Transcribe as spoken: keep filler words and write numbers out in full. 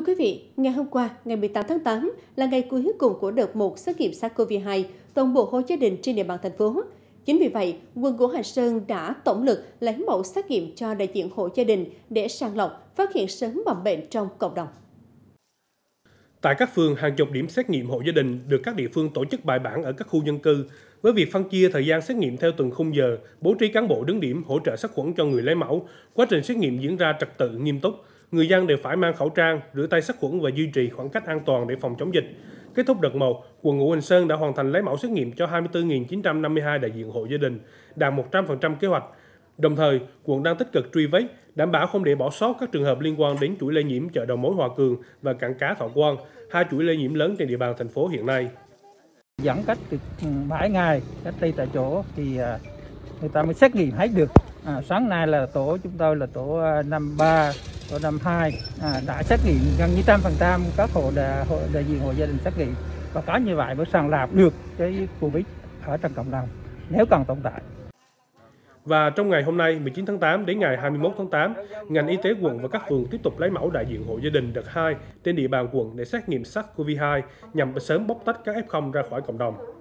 quý vị, ngày hôm qua, ngày mười tám tháng tám là ngày cuối cùng của đợt một xét nghiệm SARS-xê o vê hai toàn bộ hộ gia đình trên địa bàn thành phố. Chính vì vậy, quận Ngũ Hành Sơn đã tổng lực lấy mẫu xét nghiệm cho đại diện hộ gia đình để sàng lọc, phát hiện sớm mầm bệnh trong cộng đồng. Tại các phường, hàng chục điểm xét nghiệm hộ gia đình được các địa phương tổ chức bài bản ở các khu dân cư, với việc phân chia thời gian xét nghiệm theo từng khung giờ, bố trí cán bộ đứng điểm hỗ trợ sát khuẩn cho người lấy mẫu. Quá trình xét nghiệm diễn ra trật tự, nghiêm túc. Người dân đều phải mang khẩu trang, rửa tay sát khuẩn và duy trì khoảng cách an toàn để phòng chống dịch. Kết thúc đợt một, quận Ngũ Hành Sơn đã hoàn thành lấy mẫu xét nghiệm cho hai mươi tư nghìn chín trăm năm mươi hai đại diện hộ gia đình, đạt một trăm phần trăm kế hoạch. Đồng thời, quận đang tích cực truy vết, đảm bảo không để bỏ sót các trường hợp liên quan đến chuỗi lây nhiễm chợ đầu mối Hòa Cường và cảng cá Thọ Quang, hai chuỗi lây nhiễm lớn trên địa bàn thành phố hiện nay. Giãn cách từ bảy ngày cách ly tại chỗ thì người ta mới xét nghiệm hết được. À, sáng nay là tổ chúng tôi là tổ năm ba, tổ năm hai à, đã xét nghiệm gần như trăm phần trăm các hộ đại, hộ đại diện hộ gia đình xét nghiệm, và có như vậy mới sàng lọc được cái Covid ở trong cộng đồng nếu còn tồn tại. Và trong ngày hôm nay mười chín tháng tám đến ngày hai mươi mốt tháng tám, ngành y tế quận và các phường tiếp tục lấy mẫu đại diện hộ gia đình đợt hai trên địa bàn quận để xét nghiệm SARS-xê o vê hai nhằm sớm bóc tách các ép không ra khỏi cộng đồng.